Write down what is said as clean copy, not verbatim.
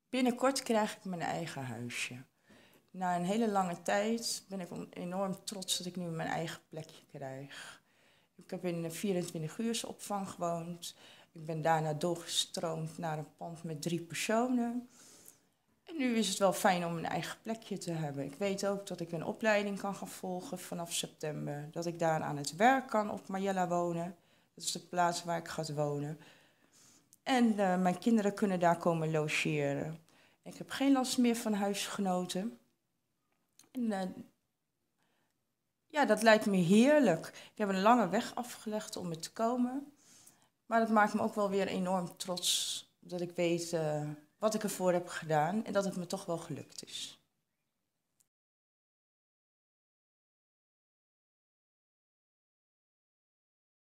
Binnenkort krijg ik mijn eigen huisje. Na een hele lange tijd ben ik enorm trots dat ik nu mijn eigen plekje krijg. Ik heb in een 24-uursopvang gewoond. Ik ben daarna doorgestroomd naar een pand met 3 personen. En nu is het wel fijn om een eigen plekje te hebben. Ik weet ook dat ik een opleiding kan gaan volgen vanaf september. Dat ik daar aan het werk kan op Marjella wonen. Dat is de plaats waar ik ga wonen. En mijn kinderen kunnen daar komen logeren. Ik heb geen last meer van huisgenoten. En ja, dat lijkt me heerlijk. Ik heb een lange weg afgelegd om er te komen. Maar dat maakt me ook wel weer enorm trots dat ik weet wat ik ervoor heb gedaan en dat het me toch wel gelukt is.